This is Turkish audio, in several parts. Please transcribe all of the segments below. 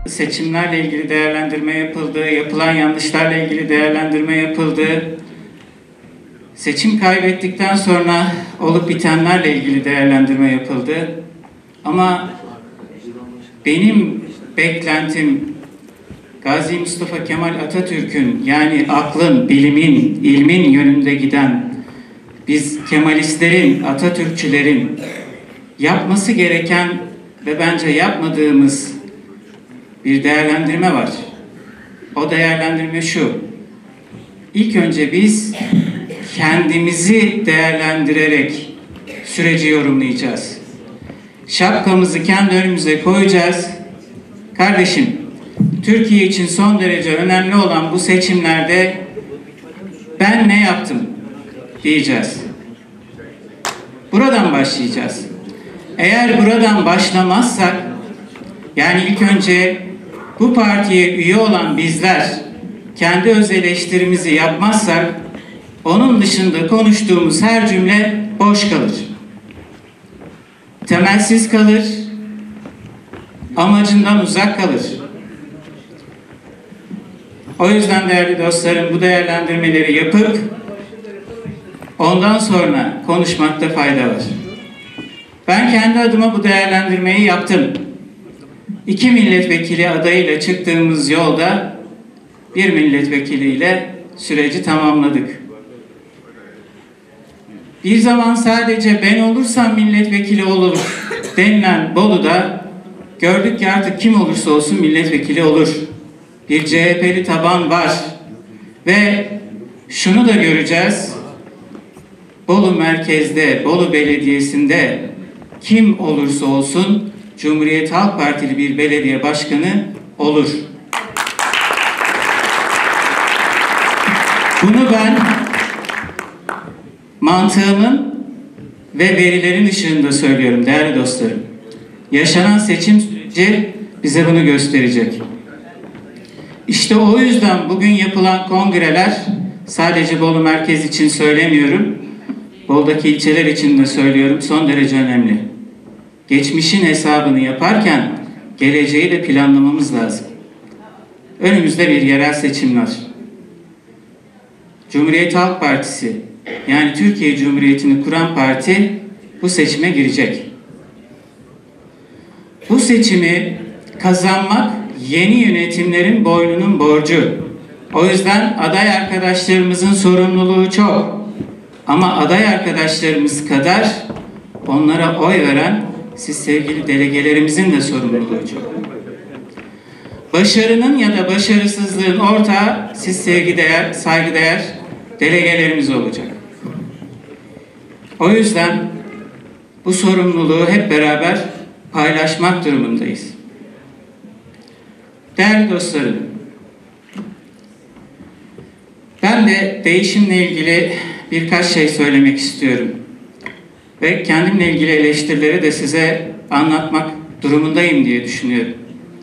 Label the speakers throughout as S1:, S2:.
S1: seçimlerle ilgili değerlendirme yapıldı, yapılan yanlışlarla ilgili değerlendirme yapıldı. Seçim kaybettikten sonra olup bitenlerle ilgili değerlendirme yapıldı. Ama benim beklentim Gazi Mustafa Kemal Atatürk'ün, yani aklın, bilimin, ilmin yönünde giden biz Kemalistlerin, Atatürkçülerin yapması gereken ve bence yapmadığımız bir değerlendirme var. O değerlendirme şu: İlk önce biz kendimizi değerlendirerek süreci yorumlayacağız. Şapkamızı kendi önümüze koyacağız. Kardeşim, Türkiye için son derece önemli olan bu seçimlerde ben ne yaptım diyeceğiz. Buradan başlayacağız. Eğer buradan başlamazsak, yani ilk önce bu partiye üye olan bizler kendi öz eleştirimizi yapmazsak, onun dışında konuştuğumuz her cümle boş kalır. Temelsiz kalır, amacından uzak kalır. O yüzden değerli dostlarım, bu değerlendirmeleri yapıp ondan sonra konuşmakta fayda var. Ben kendi adıma bu değerlendirmeyi yaptım. 2 milletvekili adayıyla çıktığımız yolda bir milletvekiliyle süreci tamamladık. Bir zaman sadece ben olursam milletvekili olur denilen Bolu'da gördük ki artık kim olursa olsun milletvekili olur. Bir CHP'li taban var ve şunu da göreceğiz: Bolu merkezde, Bolu Belediyesi'nde kim olursa olsun Cumhuriyet Halk Partili bir belediye başkanı olur. Bunu ben mantığımın ve verilerin ışığında söylüyorum değerli dostlarım. Yaşanan seçim süreci bize bunu gösterecek. İşte o yüzden bugün yapılan kongreler, sadece Bolu merkez için söylemiyorum, Bolu'daki ilçeler için de söylüyorum, son derece önemli. Geçmişin hesabını yaparken geleceği de planlamamız lazım. Önümüzde bir yerel seçim var. Cumhuriyet Halk Partisi, yani Türkiye Cumhuriyeti'ni kuran parti bu seçime girecek. Bu seçimi kazanmak yeni yönetimlerin boynunun borcu. O yüzden aday arkadaşlarımızın sorumluluğu çok. Ama aday arkadaşlarımız kadar onlara oy veren siz sevgili delegelerimizin de sorumluluğu çok. Başarının ya da başarısızlığın ortağı siz saygıdeğer delegelerimiz olacak. O yüzden bu sorumluluğu hep beraber paylaşmak durumundayız. Değerli dostlarım, ben de değişimle ilgili birkaç şey söylemek istiyorum. Ve kendimle ilgili eleştirileri de size anlatmak durumundayım diye düşünüyorum.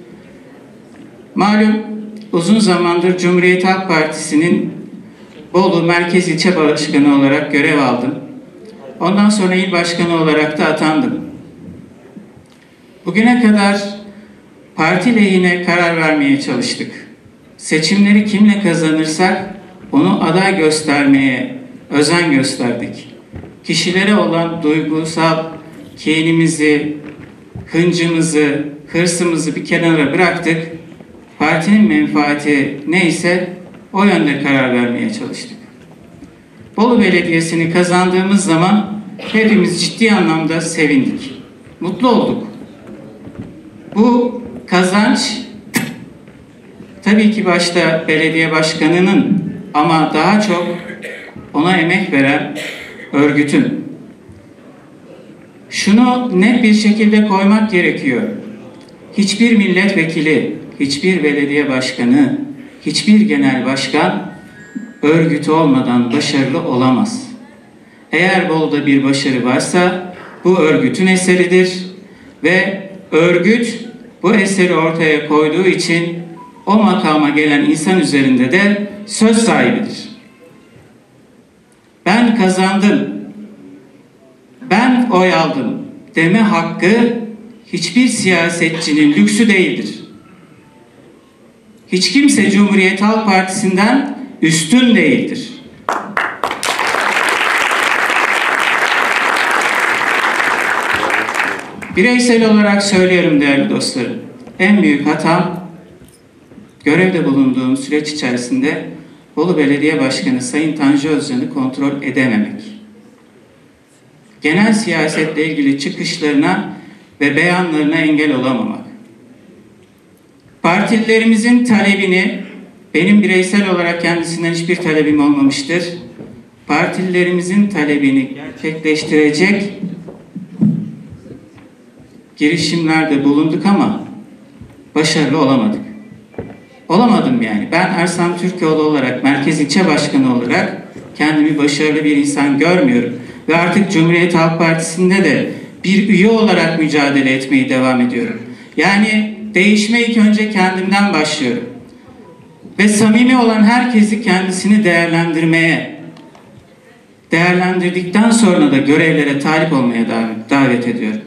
S1: Malum uzun zamandır Cumhuriyet Halk Partisi'nin Bolu Merkez İlçe Başkanı olarak görev aldım. Ondan sonra il başkanı olarak da atandım. Bugüne kadar parti lehine karar vermeye çalıştık. Seçimleri kimle kazanırsak onu aday göstermeye özen gösterdik. Kişilere olan duygusal kinimizi, hıncımızı, hırsımızı bir kenara bıraktık. Partinin menfaati neyse o yönde karar vermeye çalıştık. Bolu Belediyesi'ni kazandığımız zaman hepimiz ciddi anlamda sevindik. Mutlu olduk. Bu kazanç tabii ki başta belediye başkanının ama daha çok ona emek veren örgütün. Şunu net bir şekilde koymak gerekiyor. Hiçbir milletvekili, hiçbir belediye başkanı, hiçbir genel başkan örgütü olmadan başarılı olamaz. Eğer Bolu'da bir başarı varsa bu örgütün eseridir ve örgüt bu eseri ortaya koyduğu için o makama gelen insan üzerinde de söz sahibidir. Ben kazandım, ben oy aldım deme hakkı hiçbir siyasetçinin lüksü değildir. Hiç kimse Cumhuriyet Halk Partisi'nden üstün değildir. Bireysel olarak söylüyorum değerli dostlarım. En büyük hatam görevde bulunduğum süreç içerisinde Bolu Belediye Başkanı Sayın Tanju Özcan'ı kontrol edememek. Genel siyasetle ilgili çıkışlarına ve beyanlarına engel olamamak. Partililerimizin talebini, benim bireysel olarak kendisinden hiçbir talebim olmamıştır. Partililerimizin talebini gerçekleştirecek girişimlerde bulunduk ama başarılı olamadık. Olamadım yani. Ben Ersan Türkoğlu olarak, Merkez İlçe Başkanı olarak kendimi başarılı bir insan görmüyorum. Ve artık Cumhuriyet Halk Partisi'nde de bir üye olarak mücadele etmeye devam ediyorum. Yani değişme ilk önce kendimden başlıyorum. Ve samimi olan herkesi kendisini değerlendirdikten sonra da görevlere talip olmaya davet ediyorum.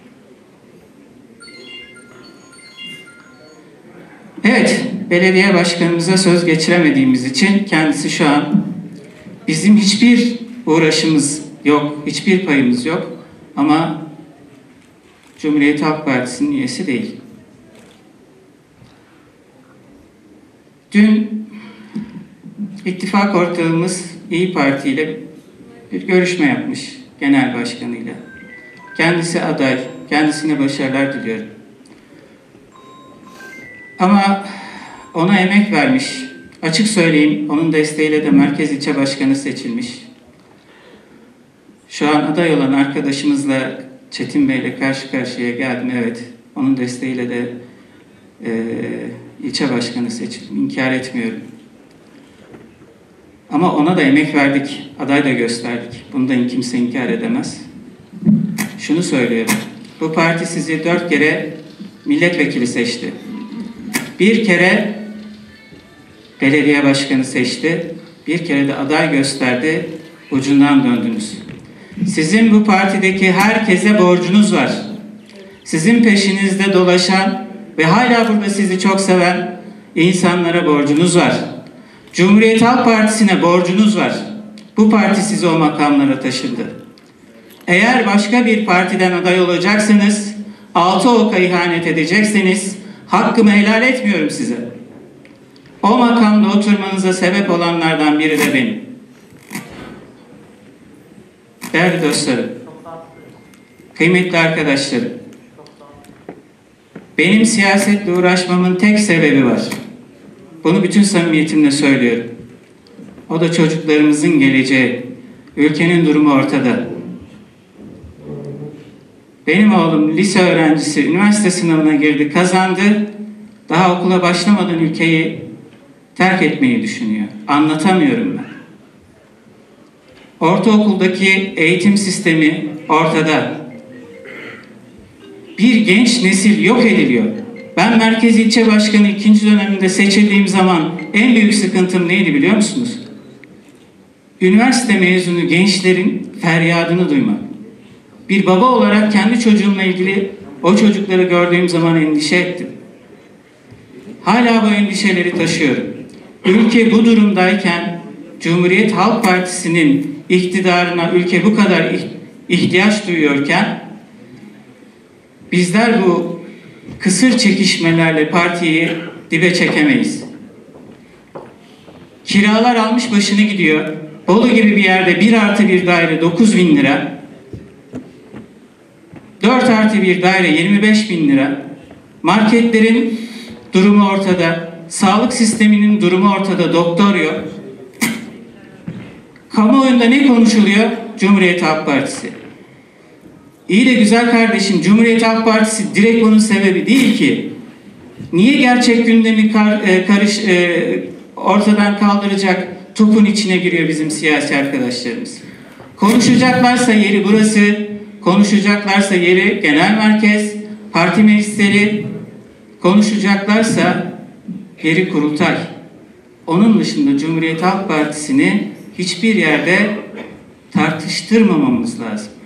S1: Evet, belediye başkanımıza söz geçiremediğimiz için kendisi şu an bizim hiçbir uğraşımız yok, hiçbir payımız yok ama Cumhuriyet Halk Partisi'nin üyesi değil. Dün ittifak ortağımız İYİ Parti ile bir görüşme yapmış genel başkanıyla. Kendisi aday, kendisine başarılar diliyorum. Ama ona emek vermiş. Açık söyleyeyim, onun desteğiyle de Merkez İlçe Başkanı seçilmiş. Şu an aday olan arkadaşımızla Çetin Bey'le karşı karşıya geldim. Evet, onun desteğiyle de ilçe başkanı seçildim. İnkar etmiyorum. Ama ona da emek verdik, aday da gösterdik. Bundan kimse inkar edemez. Şunu söylüyorum. Bu parti sizi 4 kere milletvekili seçti. 1 kere belediye başkanı seçti. 1 kere de aday gösterdi. Ucundan döndünüz. Sizin bu partideki herkese borcunuz var. Sizin peşinizde dolaşan ve hala burada sizi çok seven insanlara borcunuz var. Cumhuriyet Halk Partisi'ne borcunuz var. Bu parti sizi o makamlara taşıdı. Eğer başka bir partiden aday olacaksanız, 6 oka ihanet edecekseniz, hakkımı helal etmiyorum size. O makamda oturmanıza sebep olanlardan biri de benim. Değerli dostlarım, kıymetli arkadaşlarım, benim siyasetle uğraşmamın tek sebebi var. Bunu bütün samimiyetimle söylüyorum. O da çocuklarımızın geleceği. Ülkenin durumu ortada. Benim oğlum lise öğrencisi, üniversite sınavına girdi, kazandı. Daha okula başlamadan ülkeyi terk etmeyi düşünüyor. Anlatamıyorum ben. Ortaokuldaki eğitim sistemi ortada. Bir genç nesil yok ediliyor. Ben Merkez İlçe Başkanı 2. döneminde seçildiğim zaman en büyük sıkıntım neydi biliyor musunuz? Üniversite mezunu gençlerin feryadını duymak. Bir baba olarak kendi çocuğumla ilgili o çocukları gördüğüm zaman endişe ettim. Hala bu endişeleri taşıyorum. Ülke bu durumdayken Cumhuriyet Halk Partisi'nin iktidarına ülke bu kadar ihtiyaç duyuyorken bizler bu kısır çekişmelerle partiyi dibe çekemeyiz. Kiralar almış başını gidiyor. Bolu gibi bir yerde 1+1 daire 9.000 lira. 4+1 daire 25.000 lira. Marketlerin durumu ortada. Sağlık sisteminin durumu ortada. Doktor yok. Kamuoyunda ne konuşuluyor? Cumhuriyet Halk Partisi. İyi de güzel kardeşim, Cumhuriyet Halk Partisi direkt bunun sebebi değil ki. Niye gerçek gündemi ortadan kaldıracak topun içine giriyor bizim siyasi arkadaşlarımız? Konuşacaklarsa yeri burası, konuşacaklarsa yeri genel merkez, parti meclisleri, konuşacaklarsa yeri kurultay. Onun dışında Cumhuriyet Halk Partisi'ni hiçbir yerde tartıştırmamamız lazım.